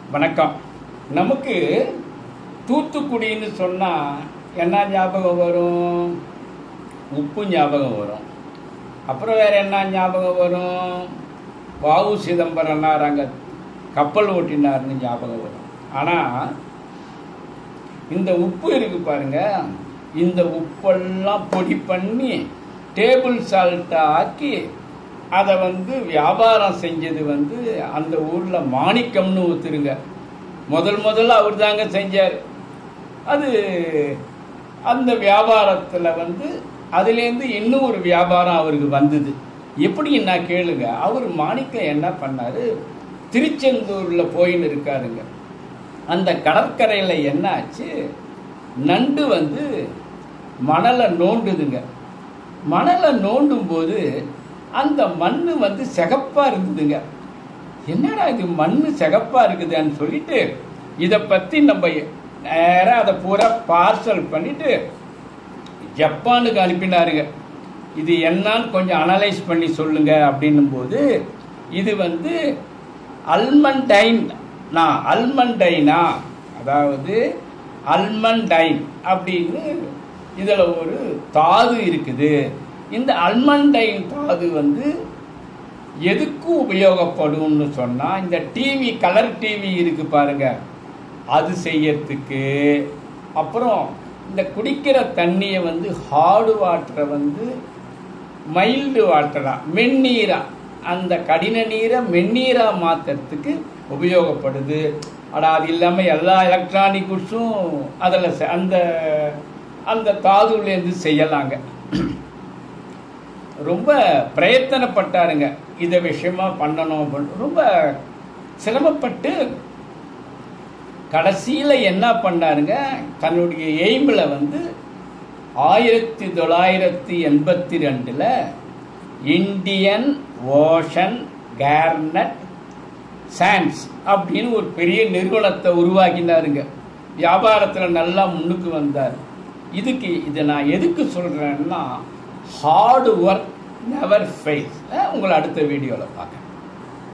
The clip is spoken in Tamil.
வணக்கம். நமக்கு தூத்துக்குடின்னு சொன்னால் என்ன ஞாபகம் வரும்? உப்பு ஞாபகம் வரும். அப்புறம் வேறு என்ன ஞாபகம் வரும்? வாவு சிதம்பரனார் அங்கே கப்பல் ஓட்டினார்னு ஞாபகம் வரும். ஆனால் இந்த உப்பு இருக்குது பாருங்க, இந்த உப்பெல்லாம் பொடி பண்ணி டேபிள் சால்ட்டை ஆக்கி அதை வியாபாரம் செஞ்சது அந்த ஊரில் மாணிக்கம்னு ஒருத்தருங்க. முதல்ல அவர் தாங்க செஞ்சார். அது அந்த வியாபாரத்தில் அதுலேருந்து இன்னும் ஒரு வியாபாரம் அவருக்கு வந்தது. எப்படின்னா கேளுங்க, அவர் மாணிக்கம் என்ன பண்ணார், திருச்செந்தூரில் போயின்னு இருக்காருங்க. அந்த கடற்கரையில் என்ன ஆச்சு, நண்டு மணலை நோண்டுதுங்க. மணலை நோண்டும் போது அந்த மண் சிகப்பாக இருந்ததுங்க. என்னடா இது மண் சிகப்பாக இருக்குதுன்னு சொல்லிட்டு இதை பற்றி நம்ம நேராக அதை பூரா பார்சல் பண்ணிட்டு ஜப்பானுக்கு அனுப்பினாருங்க. இது என்னன்னு கொஞ்சம் அனலைஸ் பண்ணி சொல்லுங்க அப்படின்னும் போது இது அல்மண்டைனா அதாவது அல்மண்டைன் அப்படின்னு இதில் ஒரு தாது இருக்குது. இந்த அல்மண்டைன் தாது எதுக்கு உபயோகப்படும்னு சொன்னால், இந்த டிவி கலர் டிவி இருக்கு பாருங்க, அது செய்யறதுக்கு. அப்புறம் இந்த குடிக்கிற தண்ணியை ஹார்டு வாட்டரை மைல்டு வாட்டராக மென்னீராக, அந்த கடின நீரை மென்னீராக மாற்றுறதுக்கு உபயோகப்படுது. ஆனால் அது இல்லாமல் எல்லா எலக்ட்ரானிக் குட்ஸும் அதில் அந்த தாதுலேருந்து செய்யலாங்க. ரொம்ப பிரயத்தனப்பட்டாருங்க இதை விஷயமா பண்ணணும் அப்படின்னு. ரொம்ப சிரமப்பட்டு கடைசியில் என்ன பண்ணாருங்க, தன்னுடைய எய்மில் 1982 இந்தியன் ஓஷன் கேர்னட் சாண்ட்ஸ் அப்படின்னு ஒரு பெரிய நிறுவனத்தை உருவாக்கினாருங்க. வியாபாரத்தில் நல்லா முன்னுக்கு வந்தார். இதை நான் எதுக்கு சொல்கிறேன்னா, ஹார்டு ஒர்க் நெவர் ஃபெயில்ஸ். உங்களை அடுத்த வீடியோவில் பார்க்குறேன்.